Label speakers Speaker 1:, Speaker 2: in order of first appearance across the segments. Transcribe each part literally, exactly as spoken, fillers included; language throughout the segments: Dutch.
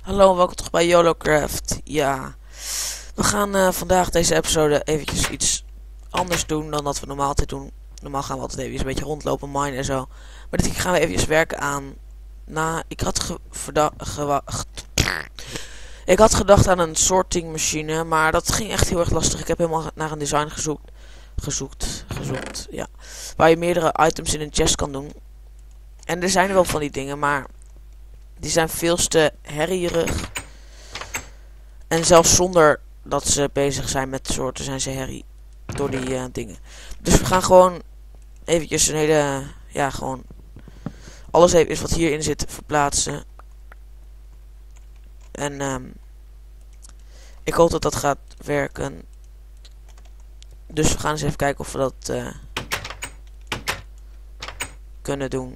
Speaker 1: Hallo en welkom terug bij YOLOcraft. Ja, we gaan uh, vandaag deze episode eventjes iets anders doen dan dat we normaal altijd doen. Normaal gaan we altijd even een beetje rondlopen, minen en zo. Maar dit keer gaan we eventjes werken aan... Nou, ik had ge gedacht... Ik had gedacht aan een sorting machine, maar dat ging echt heel erg lastig. Ik heb helemaal naar een design gezoekt. Gezoekt, gezocht, ja. Waar je meerdere items in een chest kan doen. En er zijn er wel van die dingen, maar... Die zijn veel te herrierig. En zelfs zonder dat ze bezig zijn met soorten zijn ze herrie. Door die uh, dingen. Dus we gaan gewoon eventjes een hele... Ja, gewoon... Alles even wat hierin zit verplaatsen. En um, ik hoop dat dat gaat werken. Dus we gaan eens even kijken of we dat uh, kunnen doen.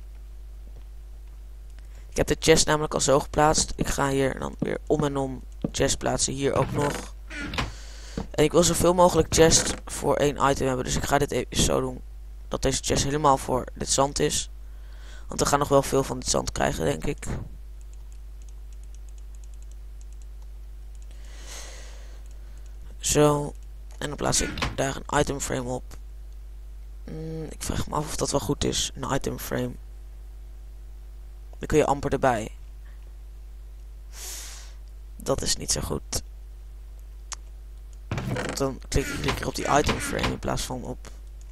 Speaker 1: Ik heb de chest namelijk al zo geplaatst. Ik ga hier dan weer om en om chest plaatsen. Hier ook nog. En ik wil zoveel mogelijk chest voor één item hebben. Dus ik ga dit even zo doen. Dat deze chest helemaal voor dit zand is. Want we gaan nog wel veel van dit zand krijgen, denk ik. Zo. En dan plaats ik daar een item frame op. Mm, ik vraag me af of dat wel goed is. Een item frame. Dan kun je amper erbij. Dat is niet zo goed. Want dan klik ik een keer op die item frame in plaats van op...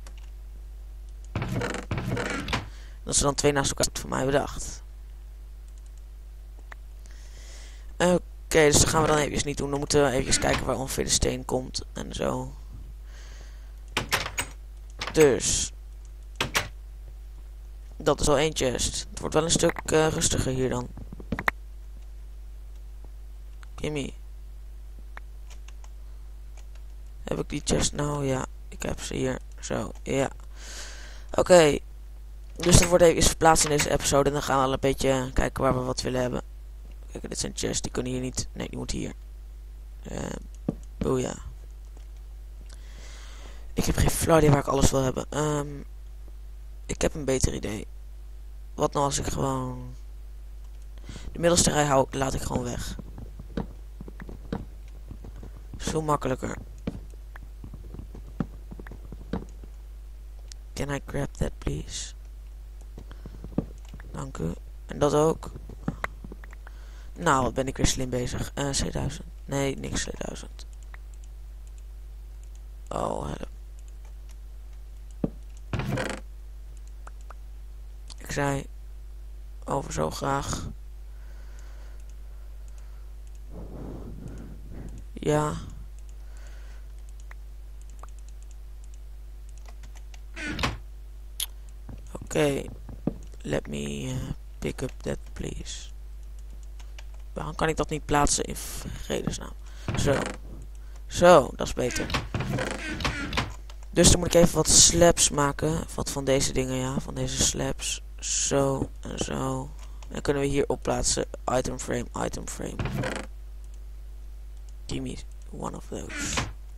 Speaker 1: Dat ze dan twee naast elkaar voor mij bedacht. Oké, okay, dus dat gaan we dan eventjes niet doen. Dan moeten we eventjes kijken waar ongeveer de steen komt. En zo. Dus. Dat is al één chest. Het wordt wel een stuk uh, rustiger hier dan. Gimme. Heb ik die chest nou? Ja, ik heb ze hier. Zo, ja. Oké. Okay. Dus dat wordt even verplaatst in deze episode. En dan gaan we al een beetje kijken waar we wat willen hebben. Kijk, dit zijn chests. Die kunnen hier niet. Nee, die moeten hier. Uh, boeia. Ik heb geen flauw idee waar ik alles wil hebben. Um, ik heb een beter idee. Wat nou als ik gewoon... De middelste rij hou, laat ik gewoon weg. Veel makkelijker. Can I grab that, please? Dank u. En dat ook. Nou, wat ben ik weer slim bezig. Uh, C duizend. Nee, niks C duizend. Oh, help. Ik zei... Over zo graag. Ja. Oké. Okay. Let me uh, pick up that, please. Waarom kan ik dat niet plaatsen in vredesnaam? Zo. Zo, dat is beter. Dus dan moet ik even wat slabs maken. Wat van deze dingen, ja. Van deze slabs. Zo en zo. En dan kunnen we hier op plaatsen. Item frame, item frame. Give me one of those.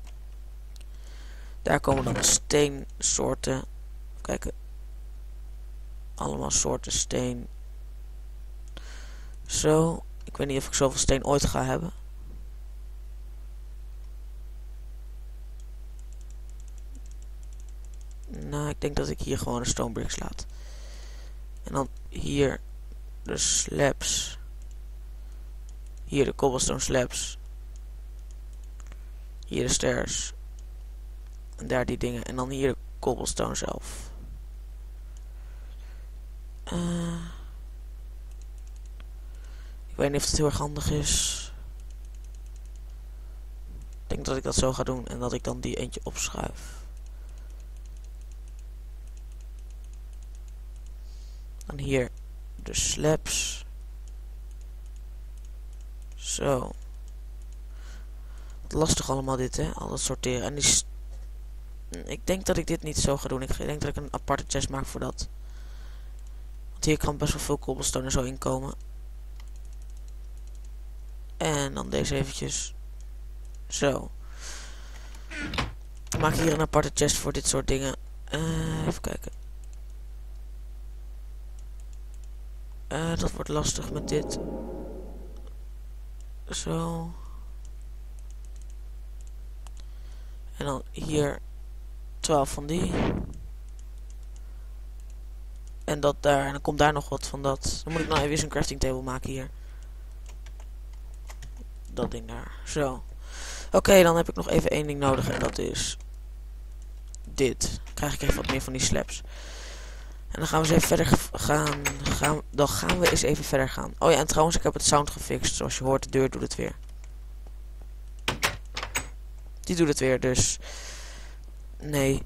Speaker 1: Daar komen dan de steensoorten. Even kijken. Allemaal soorten steen. Zo. Ik weet niet of ik zoveel steen ooit ga hebben. Nou, ik denk dat ik hier gewoon de stone bricks laat. En dan hier de slabs. Hier de cobblestone slabs. Hier de stairs. En daar die dingen. En dan hier de cobblestone zelf. Uh, ik weet niet of het heel erg handig is. Ik denk dat ik dat zo ga doen. En dat ik dan die eentje opschuif. Dan hier de slabs. Zo. Wat lastig allemaal dit, hè. Al dat sorteren. En die... Ik denk dat ik dit niet zo ga doen. Ik denk dat ik een aparte chest maak voor dat. Want hier kan best wel veel cobblestone er zo in komen. En dan deze eventjes. Zo. Ik maak hier een aparte chest voor dit soort dingen. Uh, even kijken. Uh, dat wordt lastig met dit. Zo. En dan hier twaalf van die. En dat daar. En dan komt daar nog wat van dat. Dan moet ik nou even eens een crafting table maken hier. Dat ding daar. Zo. Oké, okay, dan heb ik nog even één ding nodig. En dat is dit. Dan krijg ik even wat meer van die slabs. En dan gaan we eens even verder gaan, gaan. Dan gaan we eens even verder gaan. Oh ja, en trouwens, ik heb het sound gefixt. Zoals je hoort, de deur doet het weer. Die doet het weer, dus... Nee.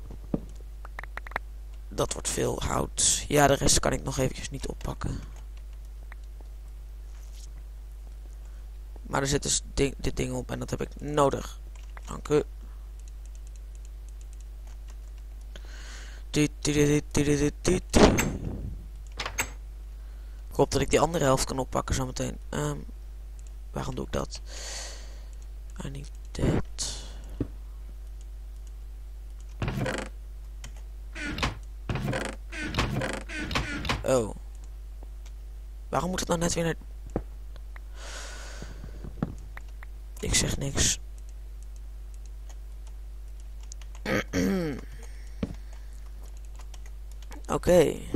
Speaker 1: Dat wordt veel hout. Ja, de rest kan ik nog eventjes niet oppakken. Maar er zit dus ding, dit ding op en dat heb ik nodig. Dank u. Ik hoop dat ik die andere helft kan oppakken zometeen. Um, waarom doe ik dat? I need that. Oh. Waarom moet het nou net weer naar... Ik zeg niks. Oké. Okay.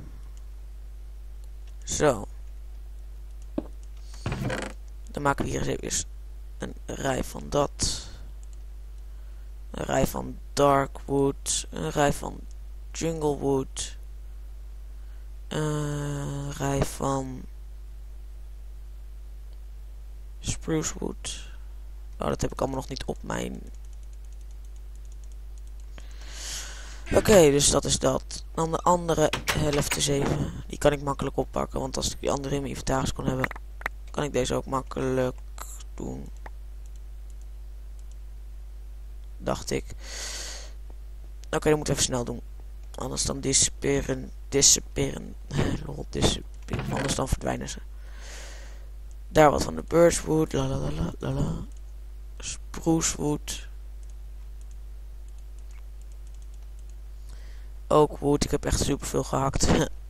Speaker 1: Zo. Dan maken we hier eens even een rij van dat. Een rij van Darkwood. Een rij van Junglewood. Een rij van Sprucewood. Oh, dat heb ik allemaal nog niet op mijn... Oké, okay, dus dat is dat. Dan de andere helft is even. Die kan ik makkelijk oppakken. Want als ik die andere in mijn inventaris kon hebben, kan ik deze ook makkelijk doen. Dacht ik. Oké, okay, dan moeten we even snel doen. Anders dan disappearen. Disappearen. Lol, disappearen. Anders dan verdwijnen ze. Daar wat van de birchwood. Lalalala. Sprucewood. Oakwood. Ik heb echt super veel gehakt.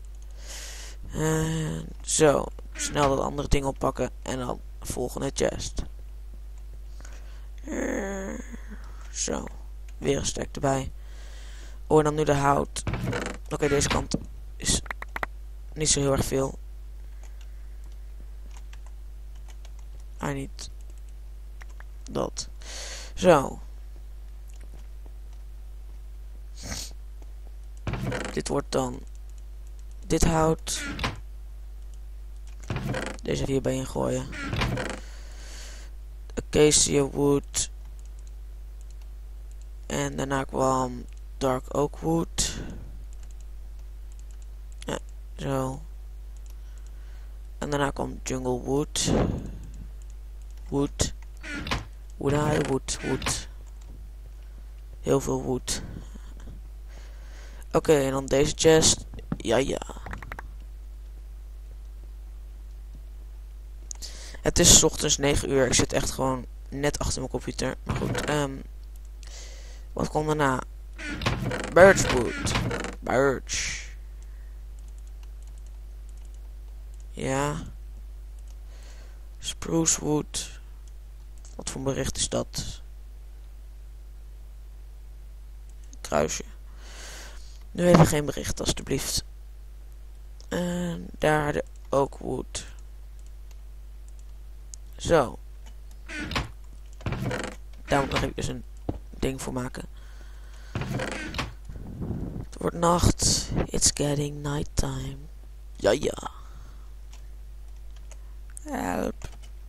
Speaker 1: uh, zo. Snel dat andere ding oppakken. En dan volgende chest. Uh, zo. Weer een stek erbij. Oh, en dan nu de hout. Oké, okay, deze kant is niet zo heel erg veel. I need dat. Zo. Dit wordt dan dit hout. Deze hierbij ingooien. Acacia wood. En daarna kwam Dark Oak wood. Ja, zo. En daarna kwam Jungle wood. Wood. Wood, I, wood, wood. Heel veel wood. Oké, okay, en dan deze chest. Ja, ja. Het is 's ochtends negen uur. Ik zit echt gewoon net achter mijn computer. Maar goed. Um, wat komt daarna? Birchwood. Birch. Ja. Sprucewood. Wat voor bericht is dat? Kruisje. Nu even geen bericht, alstublieft. En daar de Oakwood. Zo. Daar moet ik nog even een ding voor maken. Het wordt nacht. It's getting nighttime. Ja, ja. Help.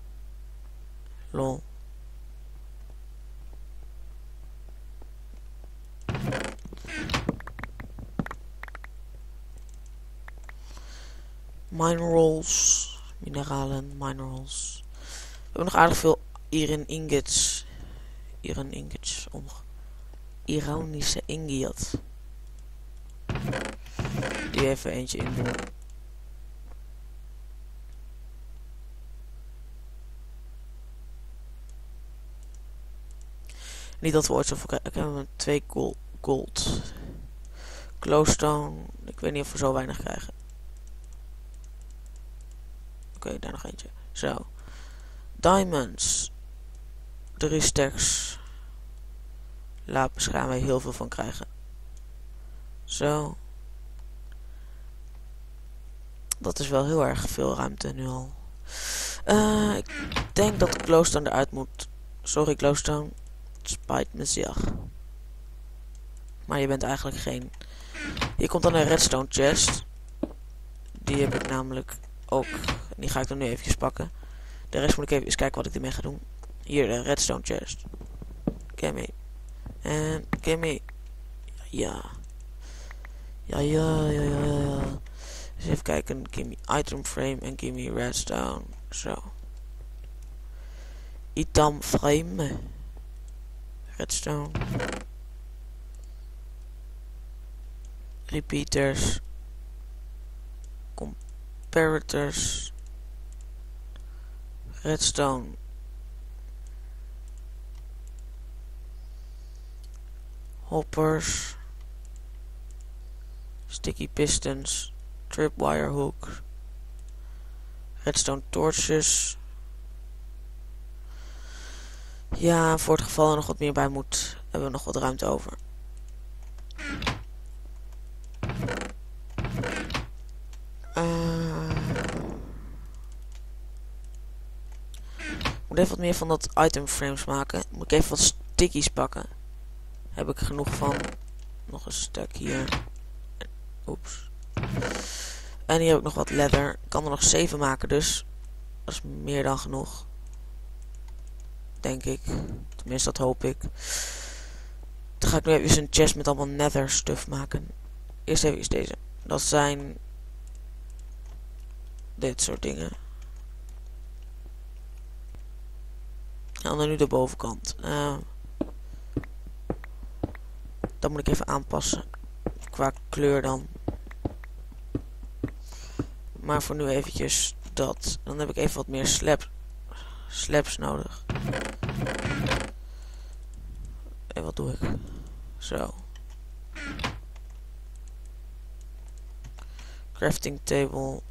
Speaker 1: Lol. Minerals. Mineralen, minerals. We hebben nog aardig veel iron ingots. Iron ingots. Om. Ironische ingot. Die even eentje in doen. Niet dat we ooit zoveel krijgen. Ik heb met twee gold. gold. Glowstone. Ik weet niet of we zo weinig krijgen. Oké, okay, daar nog eentje. Zo. Diamonds. Drie stacks. Lapis gaan we heel veel van krijgen. Zo. Dat is wel heel erg veel ruimte nu al. Uh, ik denk dat de glowstone eruit moet. Sorry glowstone. Het spijt me zeer. Maar je bent eigenlijk geen... Hier komt dan een redstone chest. Die heb ik namelijk ook. Die ga ik dan nu eventjes pakken. De rest moet ik even eens kijken wat ik ermee ga doen. Hier, de redstone chest. Gimme. En gimme. Ja. Ja, ja, ja, ja, ja. Dus even kijken. Gimme item frame en gimme redstone. Zo. Item frame. Redstone. Repeaters. Comparators. Redstone. Hoppers. Sticky pistons. Tripwire hooks. Redstone torches. Ja, voor het geval er nog wat meer bij moet, hebben we nog wat ruimte over. Uh, moet even wat meer van dat item frames maken. Moet ik even wat stickies pakken. Heb ik genoeg van. Nog een stuk hier. Oeps. En hier heb ik nog wat leather. Ik kan er nog zeven maken, dus dat is meer dan genoeg. Denk ik. Tenminste, dat hoop ik. Dan ga ik nu even een chest met allemaal nether stuff maken. Eerst even deze. Dat zijn dit soort dingen. En dan nu de bovenkant. Uh, dat moet ik even aanpassen. Qua kleur dan. Maar voor nu eventjes dat. Dan heb ik even wat meer slab, slabs nodig. En wat doe ik? Zo. Crafting table.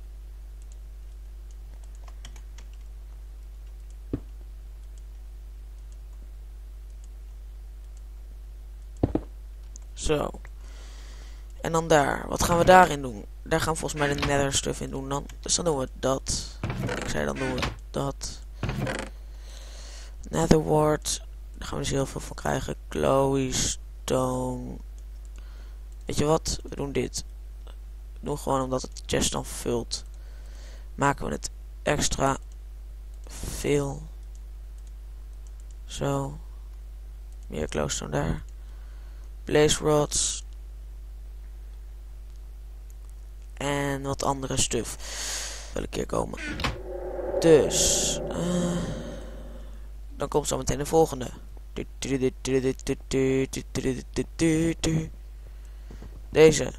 Speaker 1: Zo. En dan daar. Wat gaan we daarin doen? Daar gaan we volgens mij de nether stuff in doen dan. Dus dan doen we dat. Ik zei dan doen we dat. Nether wart. Daar gaan we dus heel veel van krijgen. Glowy stone. Weet je wat? We doen dit. We doen gewoon omdat het chest dan vult. Maken we het extra veel. Zo. Meer glowstone daar. Blaze rods. En wat andere stuff. Wil een keer komen. Dus. Uh, dan komt zo meteen de volgende. Deze.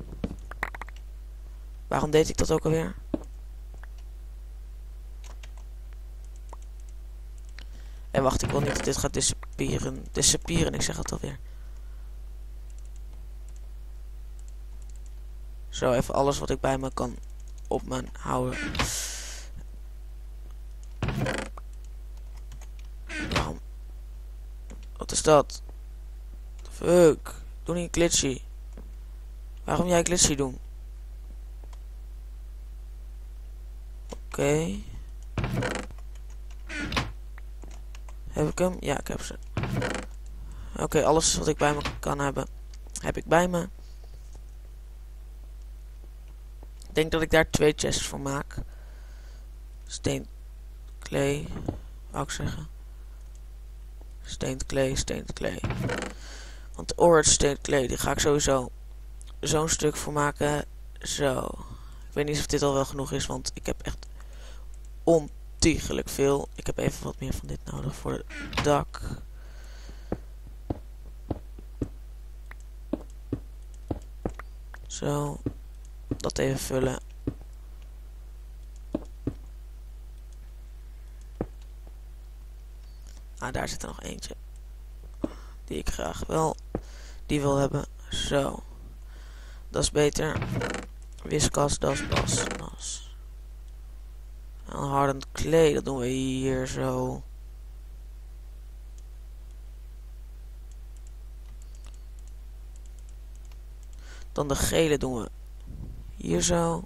Speaker 1: Waarom deed ik dat ook alweer? En wacht, ik wil niet dat dit gaat disappearen. Disappearen, ik zeg het alweer. Zo, even alles wat ik bij me kan op me houden. Waarom? Wat is dat? Fuck. Doe niet glitchy. Waarom jij glitchy doen? Oké. Okay. Heb ik hem? Ja, ik heb ze. Oké, okay, alles wat ik bij me kan hebben, heb ik bij me. Ik denk dat ik daar twee chests voor maak. Steen, clay, wou ik zeggen. Steen, clay, steen, clay. Want de orange steen, clay, die ga ik sowieso zo'n stuk voor maken. Zo. Ik weet niet of dit al wel genoeg is, want ik heb echt ontiegelijk veel. Ik heb even wat meer van dit nodig voor het dak. Zo. Dat even vullen. Ah, daar zit er nog eentje. Die ik graag wel die wil hebben. Zo. Dat is beter. Wiskas, das, bas, nas. Dan hardened clay, dat doen we hier zo. Dan de gele doen we hier zo.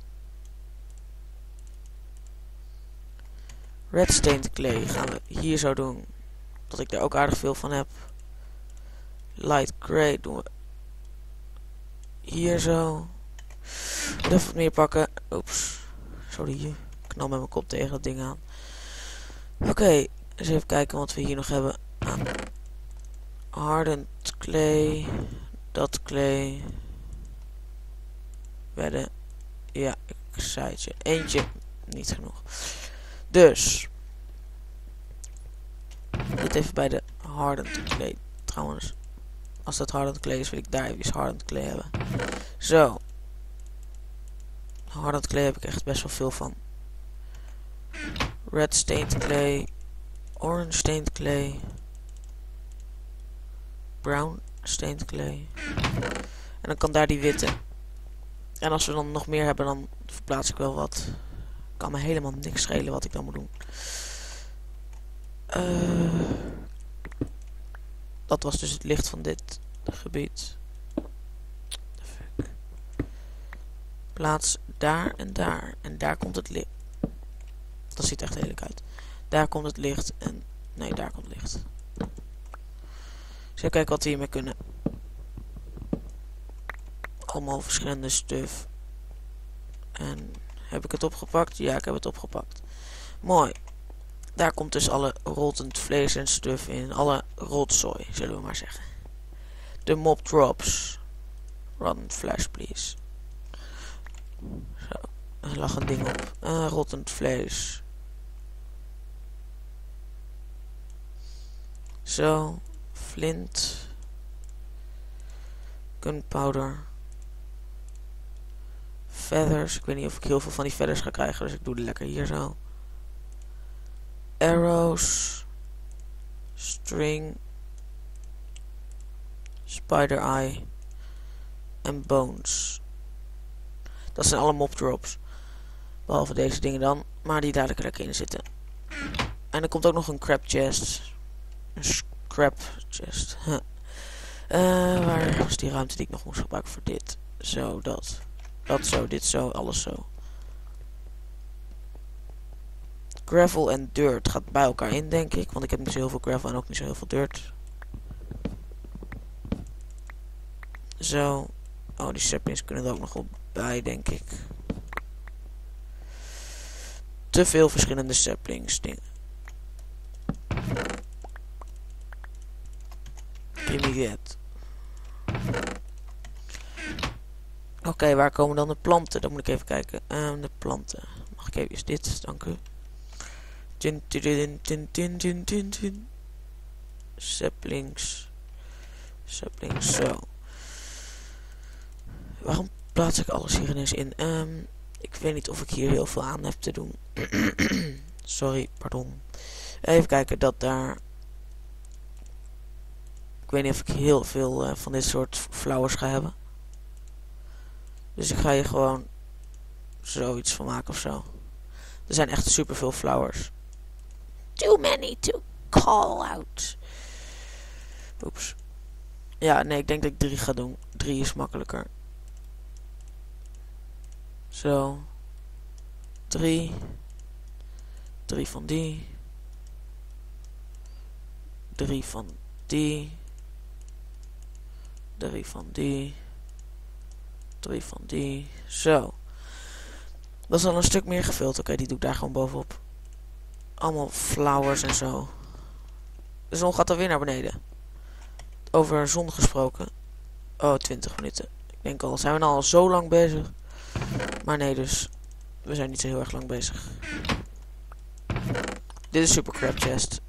Speaker 1: Red stained clay gaan we hier zo doen. Dat ik er ook aardig veel van heb. Light grey doen we hier zo. Even wat meer pakken. Oeps. Sorry, ik knal met mijn kop tegen dat ding aan. Oké, okay, eens even kijken wat we hier nog hebben. Aan hardened clay. Dat clay. Wedden. Ja, ik zei het je. Eentje. Niet genoeg. Dus. Dit even bij de hardened clay. Trouwens. Als dat hardened clay is, wil ik daar even hardened clay hebben. Zo. Hardened clay heb ik echt best wel veel van. Red stained clay. Orange stained clay. Brown stained clay. En dan kan daar die witte. En als we dan nog meer hebben, dan verplaats ik wel wat. Kan me helemaal niks schelen wat ik dan moet doen. Uh, dat was dus het licht van dit gebied. Fuck. Plaats daar en daar. En daar komt het licht. Dat ziet echt lelijk uit. Daar komt het licht en... Nee, daar komt het licht. Dus even kijken wat we hiermee kunnen. Allemaal verschillende stuff. En heb ik het opgepakt? Ja, ik heb het opgepakt. Mooi. Daar komt dus alle rottend vlees en stuff in. Alle rotzooi, zullen we maar zeggen. De mob drops. Rotten flesh, please. Zo. Er lag een ding op. Uh, rottend vlees. Zo. Flint. Gunpowder. Feathers. Ik weet niet of ik heel veel van die feathers ga krijgen, dus ik doe die lekker hier zo. Arrows. String. Spider eye. En bones. Dat zijn alle mob drops. Behalve deze dingen dan. Maar die daar lekker in zitten. En er komt ook nog een crab chest. Een scrap chest. Huh. Uh, waar was die ruimte die ik nog moest gebruiken voor dit? Zo, dat. Dat zo, dit zo, alles zo. Gravel en dirt gaat bij elkaar in, denk ik. Want ik heb niet zo heel veel gravel en ook niet zo heel veel dirt. Zo. Oh, die saplings kunnen er ook nog wel bij, denk ik. Te veel verschillende saplings dingen. Gimme that. Oké, okay, waar komen dan de planten? Dan moet ik even kijken. Um, de planten. Mag ik even dit? Dank u. Tin, tin, tin, tin, tin, tin, tin. Saplings. Saplings, zo. Waarom plaats ik alles hier ineens in? Um, ik weet niet of ik hier heel veel aan heb te doen. Sorry, pardon. Even kijken, dat daar... Ik weet niet of ik heel veel uh, van dit soort flowers ga hebben. Dus ik ga hier gewoon zoiets van maken of zo. Er zijn echt super veel flowers. Too many to call out. Oeps. Ja, nee, ik denk dat ik drie ga doen. Drie is makkelijker. Zo. Drie. Drie van die. Drie van die. Drie van die. Drie van die. Zo. Dat is al een stuk meer gevuld. Oké, okay, die doe ik daar gewoon bovenop. Allemaal flowers en zo. De zon gaat alweer naar beneden. Over zon gesproken. Oh, twintig minuten. Ik denk al, zijn we nou al zo lang bezig? Maar nee, dus. We zijn niet zo heel erg lang bezig. Dit is Super Crab Chest.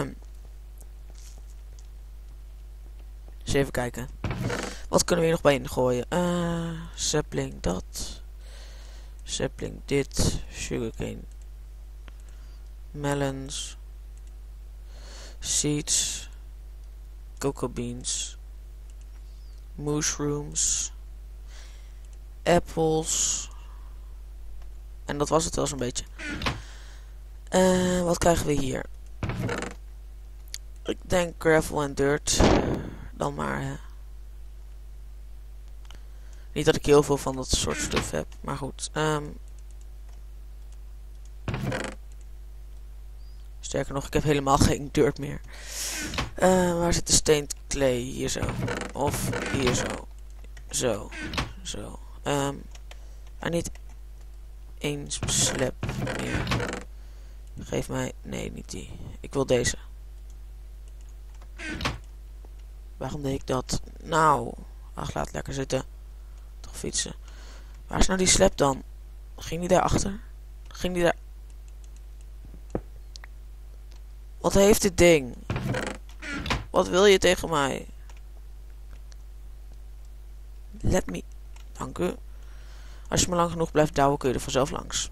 Speaker 1: Dus even kijken. Wat kunnen we hier nog bij ingooien? Uh, sapling dat. Sapling dit. Sugarcane. Melons. Seeds. Cocoa beans. Mushrooms. Apples. En dat was het wel zo'n beetje. Uh, wat krijgen we hier? Ik denk gravel en dirt. Dan maar. Hè. Niet dat ik heel veel van dat soort stuff heb. Maar goed. Um, sterker nog, ik heb helemaal geen dirt meer. Uh, waar zit de stained clay? Hier zo. Of hier zo. Zo. Zo. Um, maar niet één slab meer. Geef mij... Nee, niet die. Ik wil deze. Waarom deed ik dat? Nou. Ach, laat lekker zitten. Toch fietsen. Waar is nou die slab dan? Ging die daarachter? Ging die daar... Wat heeft dit ding? Wat wil je tegen mij? Let me... Dank u. Als je maar lang genoeg blijft douwen, kun je er vanzelf langs.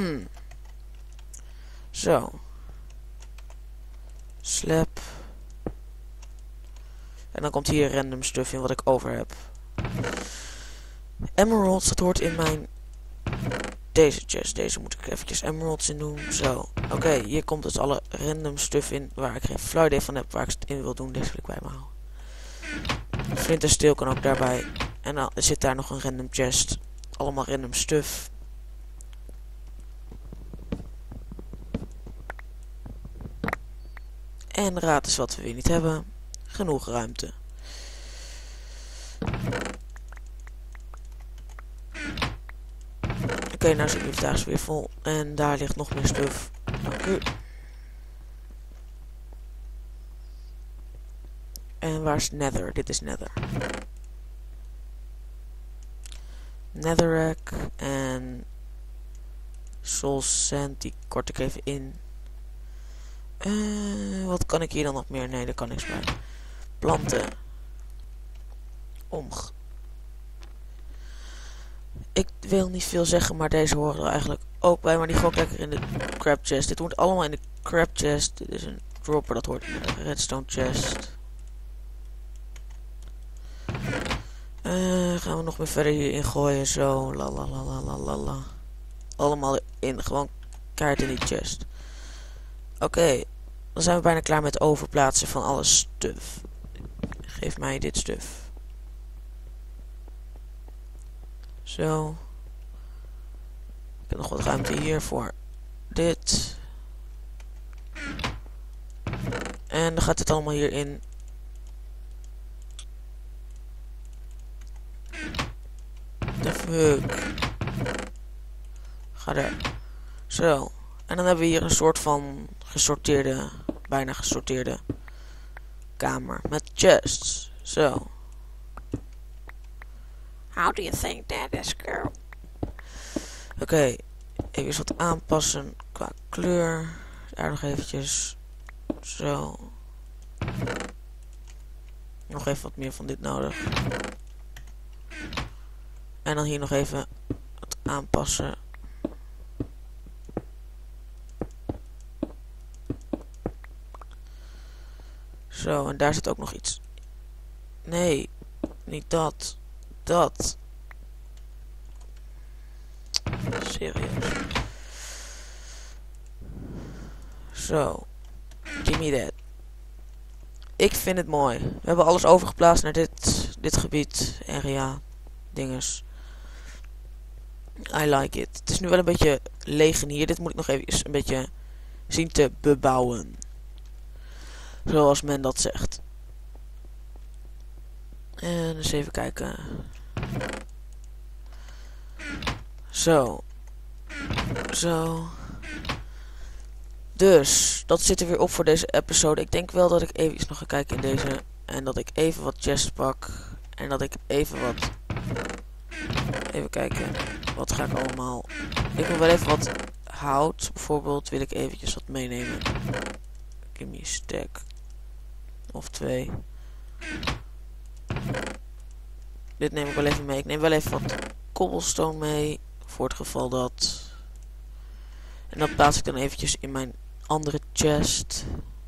Speaker 1: Zo. Slap. En dan komt hier random stuff in wat ik over heb. Emeralds, dat hoort in mijn... Deze chest. Deze moet ik eventjes emeralds in doen. Zo. Oké, okay, hier komt dus alle random stuff in waar ik geen flauw idee van heb waar ik het in wil doen. Deze wil ik bij me houden. Flint en steel kan ook daarbij. En dan zit daar nog een random chest. Allemaal random stuff. En raad eens wat we weer niet hebben. Genoeg ruimte. Oké, okay, nou zit mijn inventaris weer vol. En daar ligt nog meer stuff. Dank u. En waar is Nether? Dit is Nether. Netherrack en Soul Sand, die kort ik even in. Uh, wat kan ik hier dan nog meer? Nee, daar kan niks bij. Planten. Omg. Ik wil niet veel zeggen, maar deze horen er eigenlijk ook bij. Maar die gooi ik lekker in de crab chest. Dit hoort allemaal in de crab chest. Dit is een dropper, dat hoort in de redstone chest. Uh, gaan we nog meer verder hierin gooien. Zo. La la la la la la la. Allemaal in. Gewoon kaart in die chest. Oké. Okay. Dan zijn we bijna klaar met het overplaatsen van alle stuff. Geef mij dit stuff. Zo. Ik heb nog wat ruimte hier voor dit. En dan gaat dit allemaal hierin. De fuck. Ga er. Zo. En dan hebben we hier een soort van gesorteerde, bijna gesorteerde kamer met chests. Zo. How do you think that is, girl? Oké. Okay. Even wat aanpassen qua kleur. Daar nog eventjes. Zo. Nog even wat meer van dit nodig. En dan hier nog even wat aanpassen. Zo, en daar zit ook nog iets. Nee, niet dat. Dat. Serieus. Zo. Give me that. Ik vind het mooi. We hebben alles overgeplaatst naar dit, dit gebied. Area. Dinges. I like it. Het is nu wel een beetje leeg in hier. Dit moet ik nog even een beetje zien te bebouwen. Zoals men dat zegt. En eens even kijken. Zo. Zo. Dus, dat zit er weer op voor deze episode. Ik denk wel dat ik even nog ga kijken in deze. En dat ik even wat chests pak. En dat ik even wat... Even kijken. Wat ga ik allemaal... Ik wil wel even wat hout. Bijvoorbeeld wil ik eventjes wat meenemen. Give me a stack. Of twee. Dit neem ik wel even mee. Ik neem wel even wat cobblestone mee. Voor het geval dat... En dat plaats ik dan eventjes in mijn andere chest.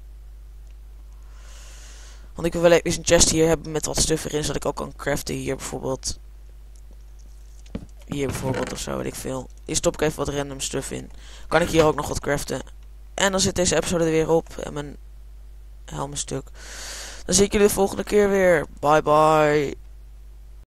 Speaker 1: Want ik wil wel even een chest hier hebben met wat stuff erin. Zodat ik ook kan craften hier bijvoorbeeld. Hier bijvoorbeeld of zo, weet ik veel. Hier stop ik even wat random stuff in. Kan ik hier ook nog wat craften. En dan zit deze episode er weer op. En mijn helm is stuk. Dan zie ik jullie de volgende keer weer. Bye bye.